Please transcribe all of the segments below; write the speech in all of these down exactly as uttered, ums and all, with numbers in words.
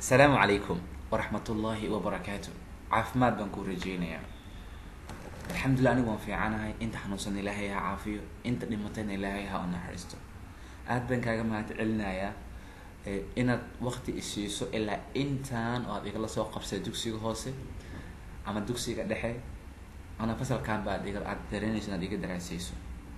السلام عليكم ورحمة الله وبركاته. عافماد بنكون رجينا. الحمد لله أنا وفي عنها أنت حنوصلني لها يا عافية، أنت نمتني لها يا أنا حرستو. أد بنك ما تعلنا يا إن وقت السيسو إلا إنتان أو يقول سوق قبس دوكسي هوسي أما دوكسي قد حي أنا فصل كان بعد يقول أدريني سنة يقول دراسيسو.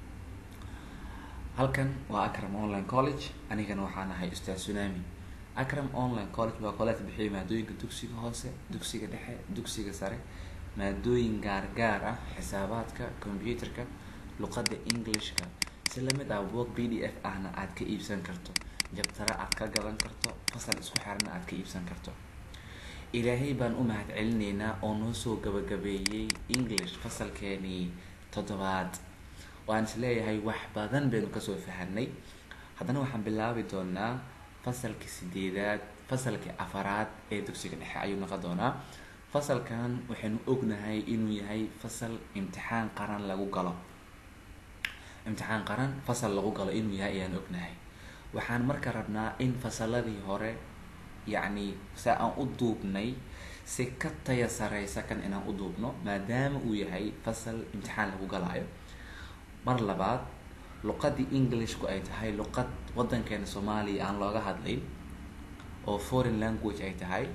هل كان وأكرم أونلاين كوليدج أنا كان وحنا هاي أستاذ سونامي. أكرم أونلاين كوليدج بقولات بحي مادوين دوكسي هوسي دوكسي قد حي دوكسي قصري مادوين قارقارة حساباتك كمبيوترك لغة إنجليشك سلمت أبوك بي دي إف أنا عاد كإيبسان كرتو جبترا عاد كجبان كرتو فصل اسكو حرنا عاد كإيبسان كرتو إلهي بان أمهات علنينا أونوسو جب جبيي إنجليش فصل كاني تضبط وأنا سلاي هاي وحبادن بينو كسو فهني هذا وحن بالله بدونا فصل كسديدات فصل كأفراد إيه دوكسي كنحي عيون قدونا فصل كان وحن أجنا هاي إنه هاي فصل امتحان قرن لجو قلا امتحان قرن فصل لجو قلا إنه هاي أنا أجنا هاي وحن مركربنا إن فصل ذي هوري يعني سأ أضوبني سكت يساري سكن إن أضوبنا ما دام وياي فصل امتحان لجو قلا مر لبعض لغة إنجليش كأيت هاي لغة وطن كان سومالي عن لغة هذلين أو foreign language أيت هاي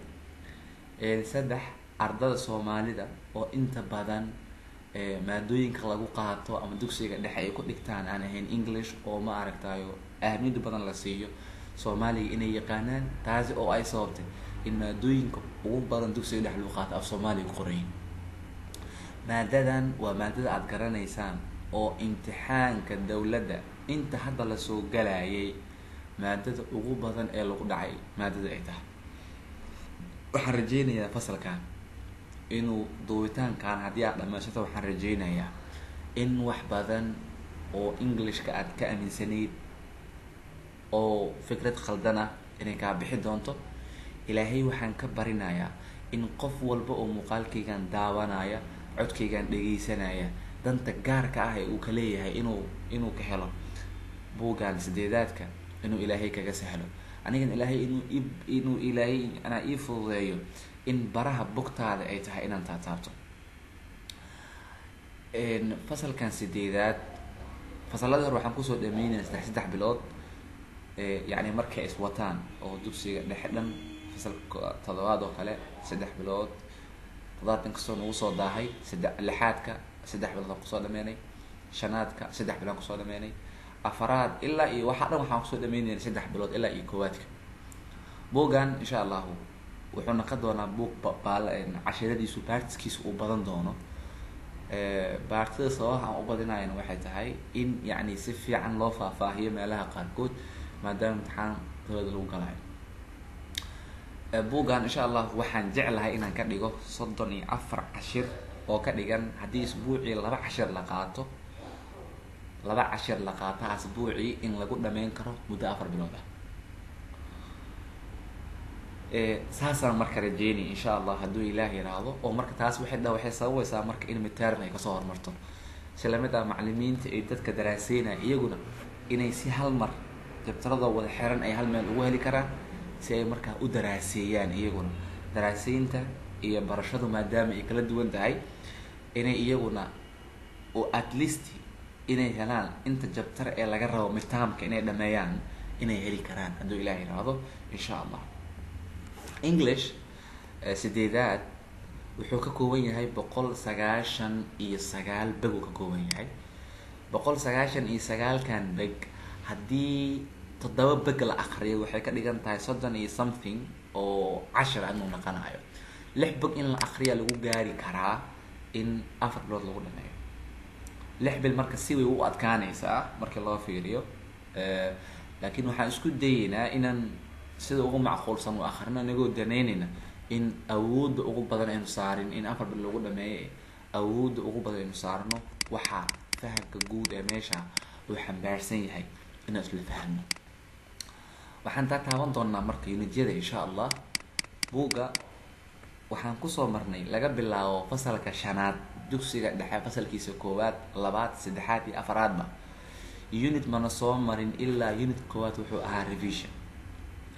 السدح ardada Soomaalida oo inta badan ee maadooyinka lagu qaato ama dugsiga dhexe ay ku dhigtaan aan ahayn English oo ma aragtayo ahmiyad badan la siiyo Soomaaliga inay yaqaanaan taasi oo ay sababtay in maadooyinka ugu badan dugsiga dhexe lagu qaato af Soomaaliga qorayn maadadan waa maadada aad garanaysaan oo imtixaanka dawladda inta hadda la soo galayay maadada ugu badan ee lagu dhacay maadada ay tahay waxaan rajeynayaa fasalkan inuu duubitaankan haddii aad dhammaysato waxaan rajeynayaa in wax badan oo Englishka aad ka aaminsanayd oo fikrad khaldan ah inay ka bixi doonto ilaahay waxaan ka barinayaa in qof walba oo muuqaalkaygan daawanaya codkaygan dhageysanaya danta gaarka ah ee uu ka leeyahay inuu inuu ka helo buugaan sideedaadka inuu ilaahay kaga sahlo anigan ilaahay inuu inuu ilaahay ana ii fududeeyo in baraha bogtaada ay tahay inaan taataabto in fasalkan sideedaad fasalada hore waxaan kusoo dhameynaa saddex saddex bilood ee yani markay is wataan oo dugsiga dhexe dhan fasalka toddobaad oo kale saddex bilood toddobaadkan kasoo nagu soo daahay saddex lixaadka saddex bilood kusoo dhameynay shanaadka saddex bilood kusoo dhameynay afaraad ilaa iyo waxa dhan waxaan kusoo dhameynay saddex bilood ilaa iyo koowaadka boogan insha Allah wuxuu noqon doonaa book baal in casharadiisu baartiskiisu u badan doono ee baartada sawaha aan u badinayna waxay tahay in yani si fiican loo faahfaahiyo meelaha qaarkood maadaama imtixaan dawladda lagu galayo ee boogan insha Allah waxaan jeclahay inaan ka dhigo soddon iyo afar cashir oo ka dhigan haddii isbuucii laba cashir la qaato laba cashir la qaato asbuucii in lagu dhameyn karo muddo afar bilood ah ee saasaan marka rajeynay insha Allah hadduu Ilaahay yiraahdo oo marka taas waxay dhaa waxay sabaysaa marka in midterm ay ka soo hormarto salaamada macallimiinta ee dadka daraaseena iyaguna inay si hal mar jabtarada wada xiran ay hal meel ugu heli karaan si ay marka u daraaseeyaan iyaguna daraaseynta iyo barashadu maadaama ay kala duwan tahay inay iyaguna oo at least inay helaan inta jabtar ee laga rabo midtermka inay dhameeyaan inay heli karaan hadduu Ilaahay yiraahdo insha Allah English sideedaad wuxuu ka kooban yahay boqol sagaashan iyo sagaal bag uu ka kooban yahay boqol sagaashan iyo sagaal kan bag haddii toddoba bag la akhriyo waxay ka dhigan tahay soddon iyo something oo cashar aan noqonayo lix bag in la akhriyo lagu gaari karaa in afar bilood lagu dhameeyo lix bil marka si way u adkaanaysaa marka loo fiiriyo ee laakiin waxaan isku dayeynaa inaan sida ugu macquulsan oo akhrina anagoo daneynayna in awood ugu badan aynu saarin in afar bil lagu dhameeyo awood ugu badan aynu saarno waxa fahamka guud ee meesha uu xambaarsan yahay inaan isla fahmo waxaan taaban doonaa marka unijyada insha Allah buuga waxaan ku soo marnay laga bilaabo fasalka shanaad dugsiga dhexe fasalkiisa koowaad labaad saddexaad iyo afaraad ba unit mana soo marin ilaa unit koowaad wuxuu ahaa revision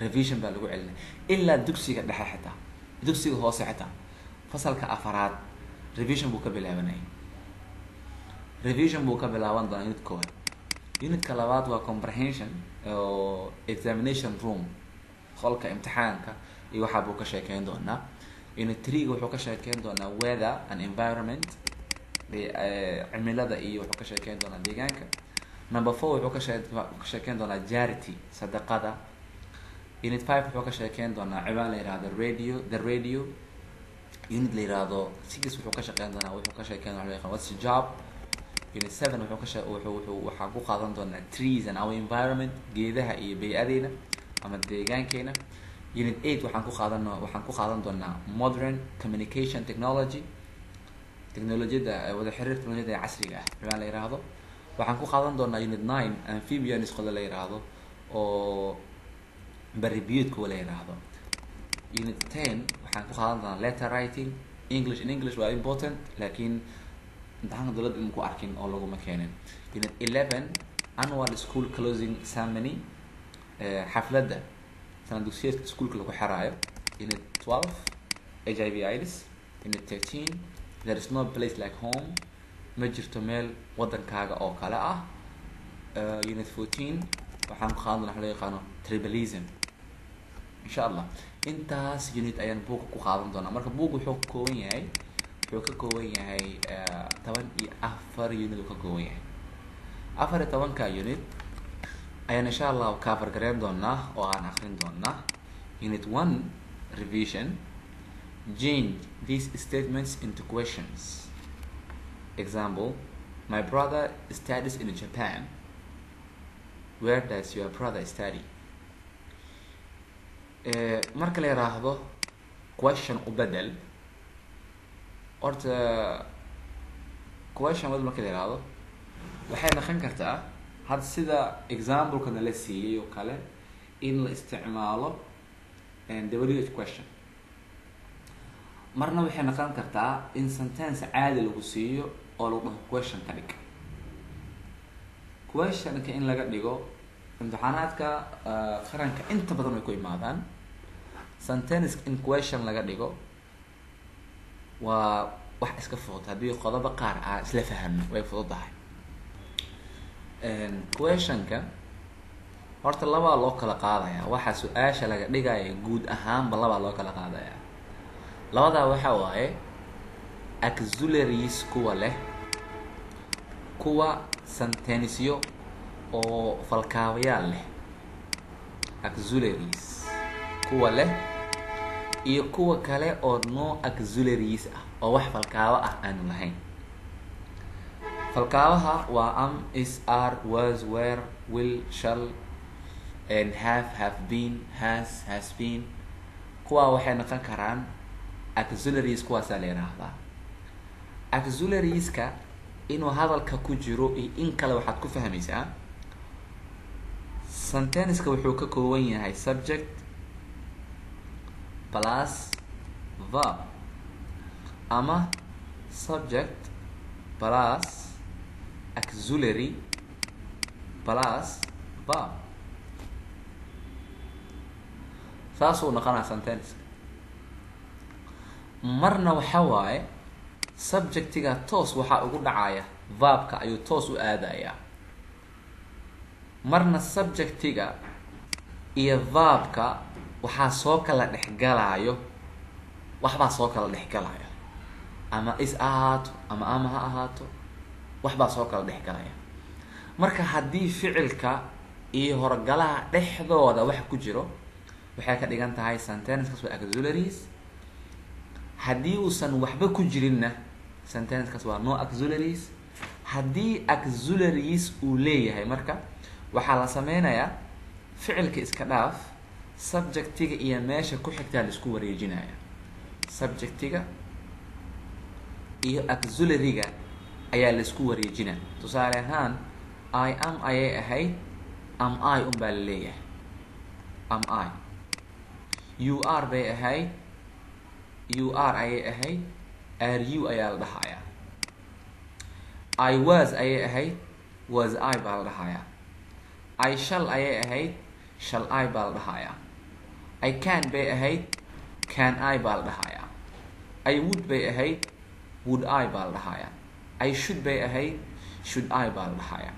revision baa lagu celinaya ilaa dugsiga dhexe xitaa dugsiga hoose xitaa fasalka afaraad revision buu ka bilaabanaya revision buu ka bilaaban doonaa unit koowaad unitka labaad waa comprehension oo examination room qolka imtixaanka iyo waxaa buu ka sheekeyn doonaa unit three wuxuu ka sheekeyn doonaa weather and environment cimilada iyo wuxuu ka sheekeyn doonaa deegaanka number four wuxuu ka shee ka sheekeyn doonaa charity sadaqada unit five wuxuu ka sheekeyn doonaa ciwaan la yihahdo radio the radio unit la yihahdo six wuxuu ka shaqeyn doonaa wuxuu ka sheekeyn doonaa what's your job unit seven wuxuu ka shee wuxuu wuxuu waxaan ku qaadan doonaa trees and our environment geedaha iyo bay'adeena ama deegaankeena unit eight waxaan ku qaadan waxaan ku qaadan doonaa modern communication technology technologyada wada xiriir technologyada casriga ah ciwaan la yiraahdo waxaan ku qaadan doonaa unit nine amphibians qodob la yiraahdo oo baribiyadku la yiraahdo unit ten waxaan ku qaadan doonaa letter writing english in english waa important laakiin imtixaanka dawladda in ku arkin oo laguma keenin unit eleven annual school closing ceremony xafladda sanad dugsiyeedka iskuulka lagu xiraayo unit twelve H I V AIDS unit thirteen there is no place like home ma jirto meel wadankaaga oo kale ah unit fourteen waxaan ku qaadan doonaa waxa loo yaqaano tribalism insha allah intaas unit ayaan buuga ku qaadan doonaa marka buuga wuxuu ka kooban yahay wuxuu ka kooban yahay toban iyo afar unit uu ka kooban yahay afar iyo tobanka unit ayaan insha allah cover gareyn doonaa oo aan akrin doonaa unit one revision change these statements into questions example my brother studies in Japan where does your brother study uh, marka la yiraahdo question u bedel horta question wad marka la yiraahdo waxay noqon kartaa had sida example kana la siiyay oo kale in la isticmaalo and W H question marna waxay noqon kartaa in sentence caadi lagu siiyo oo lagu dhaho question ka dhig question ka in laga dhigo imtixaanaadka qaranka inta badan way ku imaadaan sentence in question laga dhigo waa wax iska fudud haddii qodobo qaar ah isla fahamno way fududahay questionka horta labaa loo kala qaadayaa waxa su-aasha laga dhigaya guud ahaanba labaa loo kala qaadayaa labadaa waxa waaye auxiliaries kuwa leh kuwa sentenceyo oo falkaabayaal leh auxiliaries kuwa leh iyo kuwa kale oo no auxiliaries ah oo wax falkaabo ah aanu lahayn falkaabaha waa am is are was were will shall and have have been has has been kuwa waxay noqon karaan auxiliaries kuwaasaa la yiraahdaa auxiliarieska inuu hadalka ku jiro iyo in kale waxaad ku fahmaysaa sentenceka wuxuu ka kooban yahay subject plus verb ama subject plus auxiliary plus verb saasuu noqonaa sentenceka marna waxa waaye subjectiga toos waxaa ugu dhacaya verbka ayuu toos u aadayaa marna subjectiga iyo verbka waxaa soo kala dhexgalayo waxbaa soo kala dhexgalaya ama is ahaato ama ama ha ahaato waxbaa soo kala dhexgalaya marka haddii ficilka iyo horgalaha dhexdooda wax ku jiro waxay ka dhigan tahay sentencekaas waa auxiliaries haddii uusan waxba ku jirinna sentencekaas waa no auxiliaries haddii auxiliaries uu leeyahay marka waxaa la sameynayaa ficilka iska dhaaf subjectiga iyo meesha ku xigtaa la isku wareejinaya subjectiga iyo auxiliaryga ayaa la isku wareejinaa tusaale ahaan I am ayay ahayd am I un baa la leeyahay am I you are bay ahayd you are ayay ahayd are you ayaa la dhahayaa I was ayay ahayd was I baa la dhahayaa I shall ayay ahayd shall I baa la dhahayaa I can bay ahayd can I baa la dhahayaa. I would bay ahayd would I baa la dhahayaa. I should bay ahayd should I baa la dhahayaa.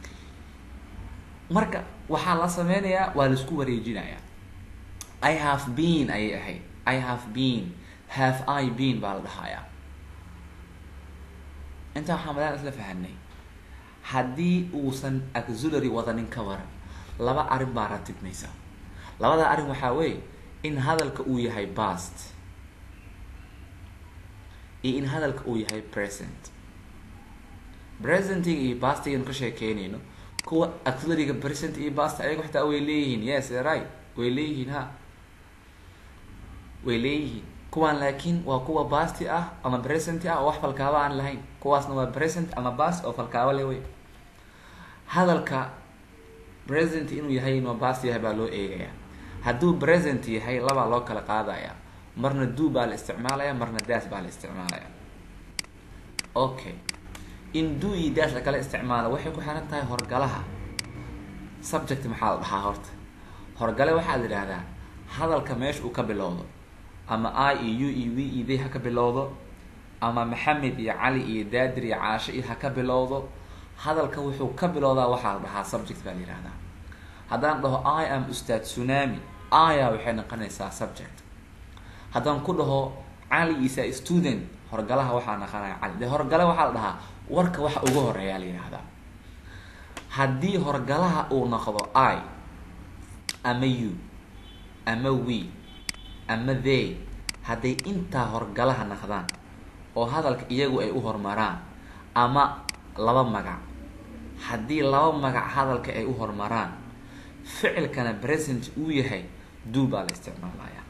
marka waxaa la sameynayaa waa la isku wareejinayaa. I have been ayay ahayd. I have been. Have I been baa la dhahayaa. inta waxaan madaan isla fahanay haddii uusan auxiliary wadanin ka waran laba arrin baa ratibmaysa. labada arrin waxaa weeye in hadalka uu yahay past iyo in hadalka uu yahay present. presentiga iyo pastigan ka sheekeynayno kuwa auxiliaryga present iyo past ayaga xitaa way leeyihiin. yes right way leeyihiin ha way leeyihiin kuwaan laakiin waa kuwa past ah ama present ah oo wax falkaaba aan lahayn. kuwaasna waa present ama past oo falkaaba leh wey. hadalka present inuu yahay inuu past yahay baa loo eegayaa. hadduu present yahay labaa loo kala qaadaya. marna do baa la isticmaalaya marna das baa la isticmaalaya. okay in do iyo das la kala isticmaalo waxay ku xiran tahay horgalaha. subject maxaa la dhahaa horta? horgale waxaa la yidhaahdaa hadalka meesha uu ka bilowdo. ama I iyo you iyo we iyo they ha ka bilowdo, ama maxamed iyo cali iyo daadir iyo caasho iyo ha ka bilowdo. hadalka wuxuu ka bilowdaa waxaa la dhahaa subject baa la yihahdaa. haddaan dhaho I am ustaad tsunami, aya waxay noqonaysaa subject. haddaan ku dhaho cali is a student, horgalaha waxaa noqonaya cali. de horgale waxaa la dhahaa warka waxa ugu horeeyaa la yihahdaa. haddii horgalaha uu noqdo I ama you ama we ama they, hadday intaa horgalaha noqdaan oo hadalka iyagu ay u hormaraan, ama laba magac, haddii laba magac hadalka ay u hormaraan, ficilkana present uu yahay do baa la isticmaalayaa.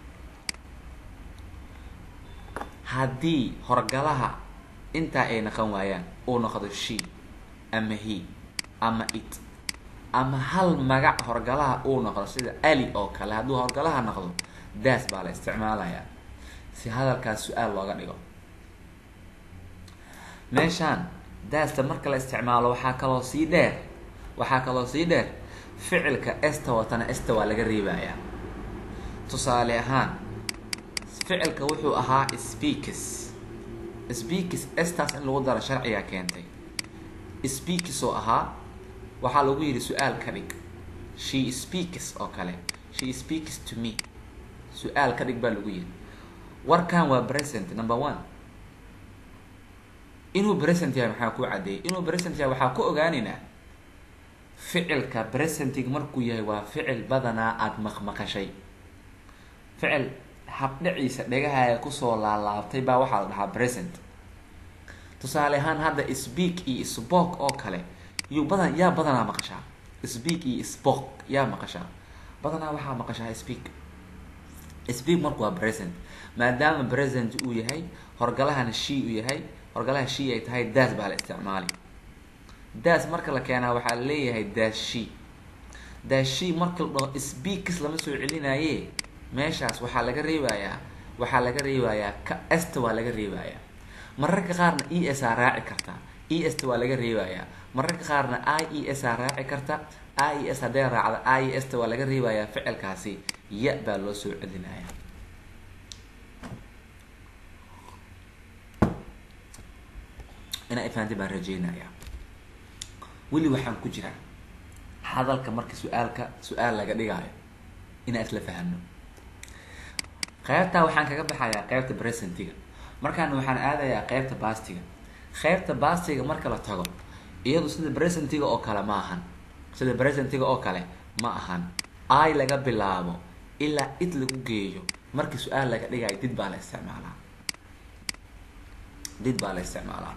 haddii horgalaha intaa ay noqon waayaan uu noqdo she ama he ama it, ama hal magac horgalaha uu noqdo sida ali oo kale, hadduu horgalaha noqdo das baa la isticmaalayaa si hadalkaas su-aal looga dhigo. meeshaan daasta marka la isticmaalo waxaa kaloo sii dheer waxaa kaloo sii dheer ficilka esta watana esta waa laga reebayaa. tusaale ahaan ficilka wuxuu ahaa speaks. speaks estaas in lagu daro sharcigaa keentay. speaks oo ahaa waxaa lagu yidhi su-aal ka dhig. she speaks oo kale, she speaks to me, su-aal ka dhig baa lagu yidhi. warkan waa present number one. inuu present yahay maxaa ku cadeeyay? inuu present yahay waxaa ku ogaaneynaa ficilka presentiga markuu yahay waa ficil badanaa aada maqmaqashay. ficil habdhiciisa dhegahaaga kusoo laalaabtay baa waxaa la dhahaa present. tusaale ahaan hadda speak iyo spoke oo kale yuu badan yaa badanaa maqashaa. speak iyo spoke yaa maqashaa badanaa waxaa maqashaa speak. speak marku waa present, maadaama present uu yahay horgalahana she uu yahay, horgalaha she ay tahay das baa la isticmaali. das marka la keenaa waxaa la leeyahay das she. das she marka la dhaho speaks lama soo celinaye, meeshaas waxaa laga reebayaa waxaa laga reebayaa ka esta waa laga reebayaa. mararka qaarna e s aa raaci karta, e sta waa laga reebayaa. mararka qaarna i e s aa raaci karta, i e s hadday raacda i e sta waa laga reebayaa. ficilkaasi ya baa loo soo celinayaa. inaa ifahanti baan rajeynayaa. weli waxaan ku jiraa hadalka marka su-aalka su-aal laga dhigaayo inaan isla fahano. qeybtaa waxaan kaga baxayaa qeybta presentiga, markaana waxaan aadayaa qeybta bastiga. qeybta bastiga marka la tago iyadu sida presentiga oo kale ma ahan. sida presentiga oo kale ma ahan. I laga bilaabo ilaa it lagu geeyo marka su-aal laga dhigayo did baa la isticmaalaa. did baa la isticmaalaa.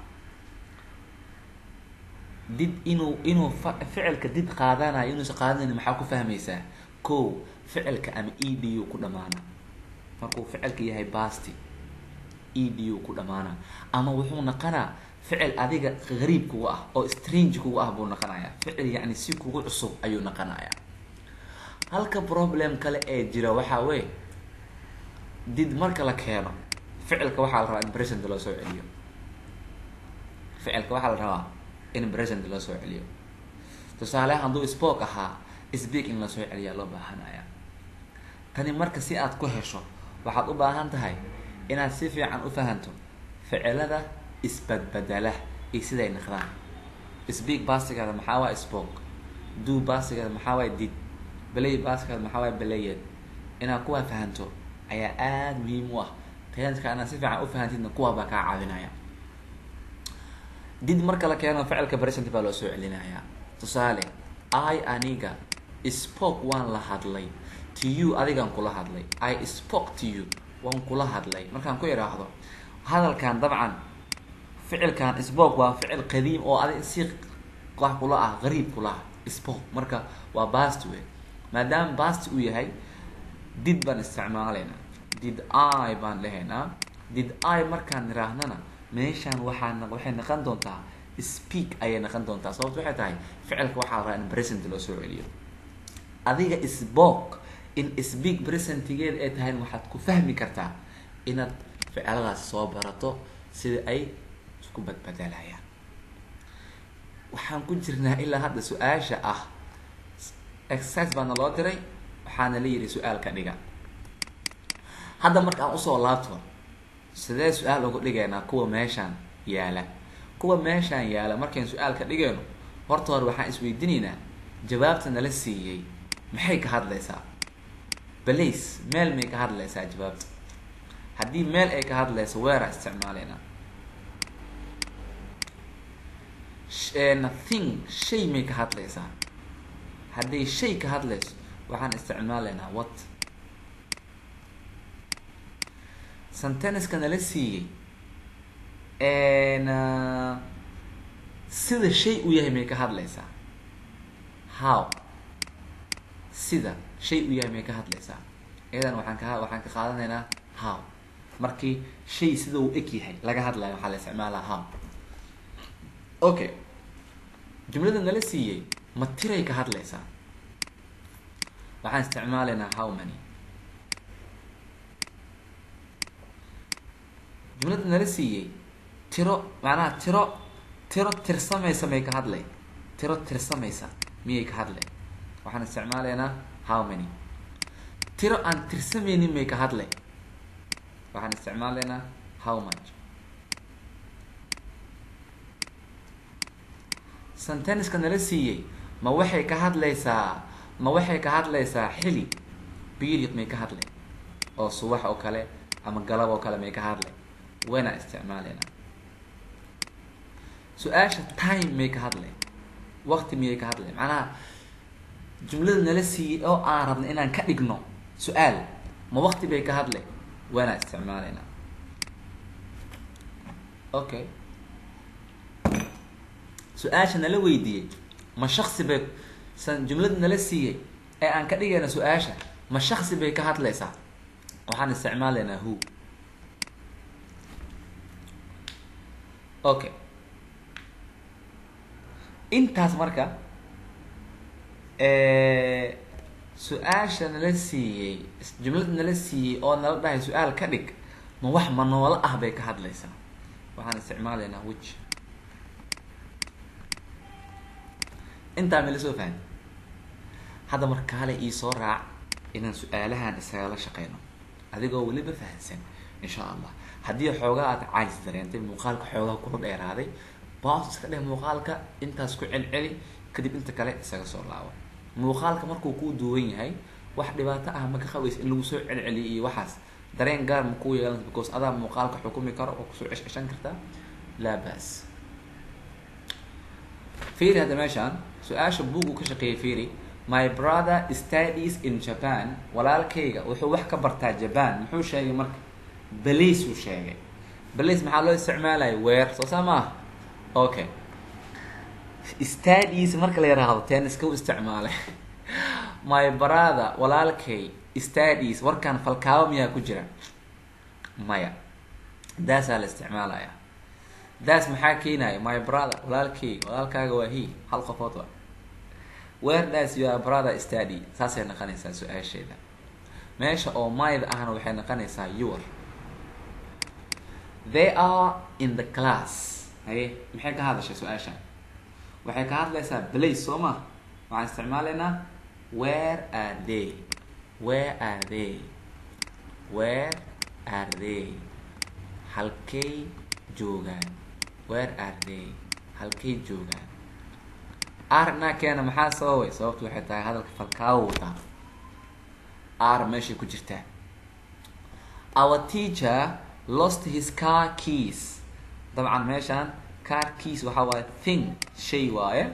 did inuu inuu ficilka did qaadanayo inuusa qaadanayn maxaa ku fahmaysaa? ko ficilka ama e d u ku dhamaana. markuu ficilka yahay basti e d u ku dhamaana, ama wuxuu naqanaa ficil adiga gariib kugu ah oo strange kugu ah buu naqanayaa. ficil yacni si kugu cusub ayuu naqanayaa. halka problem kale ee jira waxaa weye did marka la keeno ficilka waxaa la rabaa in present loo soo celiyo. ficilka waxaa la rabaa in present loo soo celiyo. tusaale hadduu spoke ahaa speak in lasoo celiyaa loo baahanaya. tani marka si aad ku hesho waxaad u baahan tahay inaad si fiican u fahanto ficilada isbadbedela iyo siday noqdaan. Speak basigeeda maxaa waa spoke, do basigeeda maxaa waa did, play basigeeda maxaa waa played. inaad kuwa fahanto ayaa aad muhiim u ah. tayanka inaad si fiican u fahantidna kuwa baa kaa caawinaya. did marka la keeno ficilka present baa loo soo celinayaa. tusaale, I aniga spoke waan la hadlay, to you adigaan kula hadlay. I spoke to you waan kula hadlay. markaan ku iraahdo hadalkan dabcan ficilkan spoke waa ficil qadiim oo adiga si wax kula ah qariib kula spoke, marka waa past way. maadaama past uu yahay did baan isticmaalaynaa. did I baan lehaynaa. did I markaan niraahnana meeshaan waxaa waxay noqon doontaa speak ayay noqon doontaa. sababtu waxay tahay ficilka waxaa la rabaa in present loo soo celiyo. adiga spoke in speak presentigeed ay tahay waxaad ku fahmi kartaa inaad ficiladaas soo barato sida ay isku badbedelayaan. waxaan ku jirnaa ilaa hadda su-aasha ah exercise baana loo diray, waxaana la yidhi su-aal ka dhiga. hadda markaan usoo laabto sidee su-aal ugu dhigaynaa kuwa meeshaan yaala. kuwa meeshaan yaala markayn su-aal ka dhigayno horta hore waxaan isweydiinaynaa jawaabta nala siiyey maxay ka hadlaysaa. balays meel may ka hadlaysaa jawaabta. haddii meel ay ka hadlayso weera isticmaalaynaa. thing shay may ka hadlaysaa. hadday shay ka hadlayso waxaan isticmaalaynaa what. sentenceka nala siiyey sida shay u yahay may ka hadlaysaa. how sida shay u yahay may ka hadlaysaa. iyadan waxaan ka waxaan ka qaadanaynaa how. markii shay sida uu eg yahay laga hadlayo waxaa la isticmaalaa how. okay, jumlada nala siiyey ma tiray ka hadlaysaa. waxaan isticmaalaynaa how many. jumlada nala siiyey tiro macnaha tiro tiro tirsamaysa may ka hadlay. tiro tirsamaysa miyay ka hadlay. waxaan isticmaalaynaa how many. tiro aan tirsamaynin may ka hadlay. waxaan isticmaalaynaa how much. sentenceka nala siiyey ma waxay ka hadlaysaa ma waxay ka hadlaysaa xili period may ka hadlay oo subax oo kale ama galab oo kale may ka hadlay. wayna isticmaalaynaa. su-aasha time may ka hadlay. waqti miyay ka hadlay. macnaha jumlada nala siiyey oo aan rabna inaan ka dhigno su-aal ma waqti bay ka hadlay. wayna isticmaalaynaa. okay, su-aasha nala weydiiyey ma shaksi bay san jumlada nala siiyey ee aan ka dhigayna su-aasha ma shaksi bay ka hadlaysaa. waxaan isticmaalaynaa who. okay, intaas marka su-aasha nala siiyey jumlada nala siiyey oo nala dhahay su-aal ka dhig ma wax ma noolo ah bay ka hadlaysaa. waxaan isticmaalaynaa which. intaa mala soo fahan. hadda markaale ii soo raac inaan su-aalahan isagala shaqeyno adigoo weliba fahansan insha allah. haddii xoogaa aad caajis dareentay muuqaalka xoogaa kula dheeraaday baas iska dheh muuqaalka intaas ku celceli kadib inta kale isaga soo laabo. muuqaalka markuu kuu duwan yahay wax dhibaato ah ma ka qabays in lagu soo celceliyo iyo waxaas dareen gaar ma kuu yeelan because adaa muuqaalka xukumi karo oo kusoo ceshceshan kartaa. laa baas. fiiri hadda meeshaan su-aasha buugu ka shaqeeyay. fiiri my brother studies in Japan. walaalkayga wuxuu wax ka bartaa Japan. muxuu sheegay marka balays uu sheegay. balays maxaa loo isticmaalaya where soo saa maaha. okay, studies marka la yiraahdo tenniska u isticmaalay. my brother walaalkay studies warkaan falkaawo miyaa ku jira maya. daasaa la isticmaalaya. daas maxaa keenaya my brother walaalkay walaalkaaga waa he hal qofood waa. where does your brother study. saasay noqonaysaa su-aasheeda. meesha oo mayda ahna waxay noqonaysaa your. they are in the class. haye maxay ka hadashay su-aashan. waxay ka hadlaysaa place soo ma. waxaan isticmaalaynaa where are they. where are they where are they halkay joogaan where are they halkay joogaan arna keena maxaa sababay sababtu waxay tahay hadalka falkaawo wataa ar meeshay ku jirtaa our teacher lost his car keys dabcan meeshaan car keys waxa waaye thing shay waaye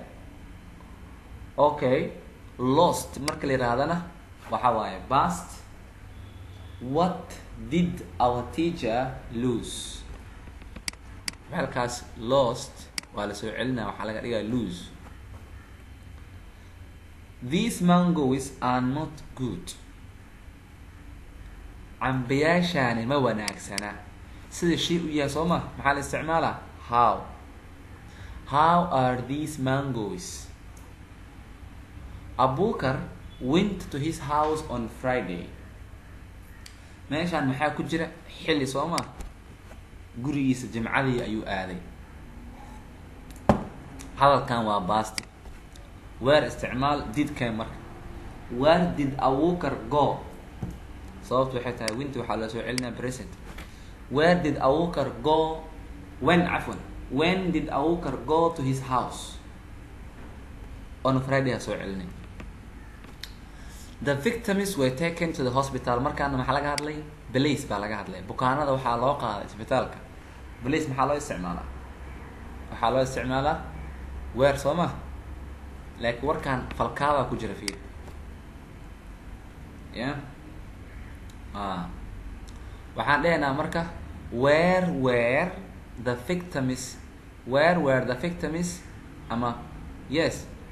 okay lost marka la yirahdana waxa waaye past what did our teacher lose halkaas lost waa la soo celinaa waxaa laga dhigaa lose these mangoes are not good cambayaashaani ma wanaagsana sida shay u yahay soo ma maxaa la isticmaalaa how how are these mangoes Abukar went to his house on Friday meeshaan maxaa ku jira xilli soo ma gurigiisa jimcadii ayuu aaday hadalkan waa past where isticmaal did kay marka where did Abukar go sababtu waxay tahay went waxaa la soo celinaa present where did Abukar go when afwan when did Abukar go to his house on Friday soo celinay the victims were taken to the hospital markaana maxaa laga hadlay police baa laga hadlay bukaanada waxaa loo qaaday isbitaalka police maxaa loo isticmaalaa waxaa loo isticmaalaa where soo ma laakiin warkaan falkaada ku jira fiir yeah ah waxaan dhehnaa marka where were the victims where were the victims ama yes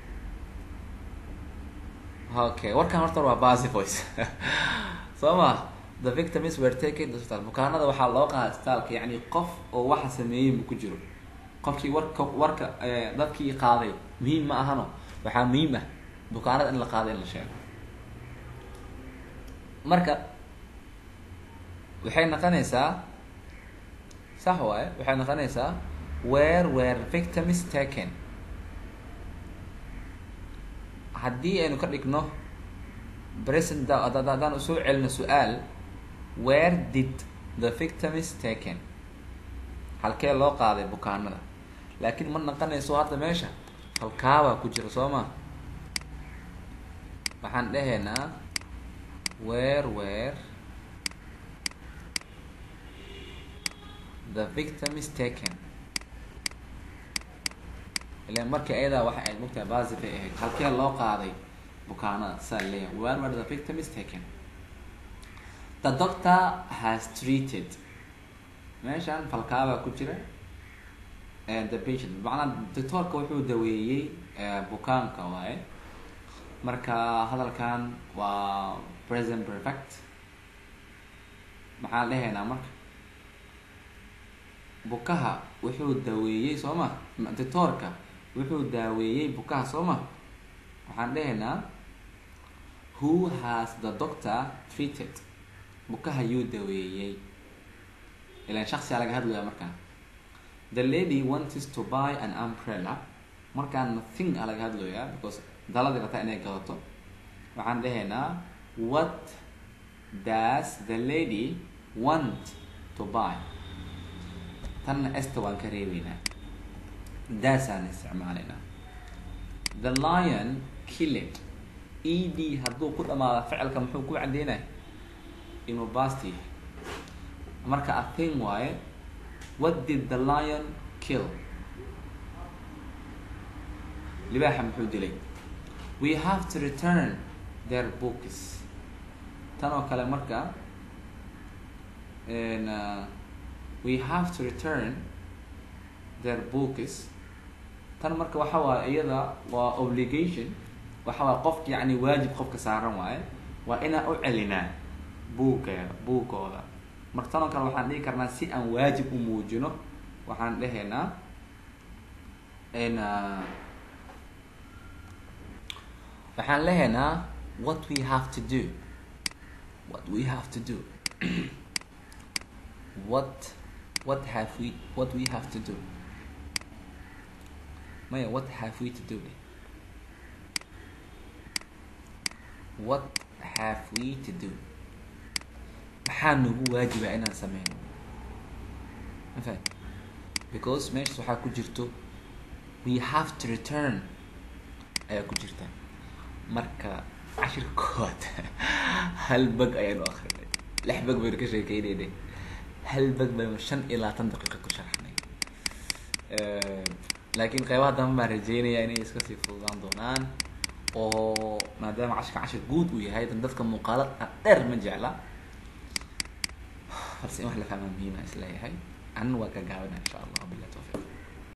okay warkaan horta waa basic voice soo ma the victims were taken to hospital bukaanada waxaa loo qaaday isbitaalka yacni qof oo waxa sameeyey ma ku jiro qofkii warka warka dadkii qaaday muhiim ma ahano waxaa muhiim ah bukaanada in la qaaday in la sheego marka waxay noqonaysaa sax waaye waxay noqonaysaa where were victims taken haddii aynu ka dhigno present haddaan usoo celino su-aal where did the victims taken halkee loo qaaday bukaanada laakiin ma noqonayso hadda meesha halkaabaa ku jira soo ma waxaan dhehaynaa where were the victims taken ilaan markii ayadaa waxa ay mugtahay basic ay ahayd halkee loo qaaday bukaanada saa leeyahay where were the victims taken the doctor has treated meeshaan falkaabaa ku jira the patient macnaa doctorka wuxuu daweeyey bukaanka waaye marka hadalkan waa present perfect maxaan dhehaynaa marka bukaha wuxuu daweeyey soo ma doctorka wuxuu daaweeyey bukaha soo ma waxaan dhehaynaa who has the doctor treated bukaha yuu daweeyey ilaan shaksiyaa laga hadlaya markaan the lady wants to buy an umbrella markaan thing a laga hadlayaa because daladii rabtaa inay gadato waxaan dhehaynaa what does the lady want to buy tanna esta waan ka reebeynaa daasaan isticmaalaynaa the lion killed ed hadduu ku dhamaado ficilka muxuu ku cadeynaya inuu basti marka a thing waaye what did the lion kill libaaxa muxuu dilay we have to return their books tan oo kale marka and uh, we have to return their books tan marka waxa waa iyada waa obligation waxa waa qofka yani waajib qofka saaran waaye waa inaan u celinaa buugeeda buugooda marka tan oo kale waxaan dhihi karnaa si aan waajib u muujino waxaan dhehaynaa in uh, waxaan lehaynaa what we have to do what we have to do what what have we what we have to do maya what have we to do what have we to do maxaa nagu waajiba inaan sameyno mafahad because meeshas waxaa ku jirto we have to return ayaa ku jirta marka cashir kood hal bag ayaanu akrinay lix bag baynu ka sheekeynaynay hal bag baynu shan iyo labaatan daqiiqa ku sharaxnay laakiin qaybaha dambe baan rajeynaya inay iska sii fududaan doonaan oo maadaama cashirka cashir guud uu yahay dan dadka muuqaalad dheer ma jecla balse in wax la fahmaa muhiima isleeyahay anna waa ka gaabana insha allah billahi tawfiiq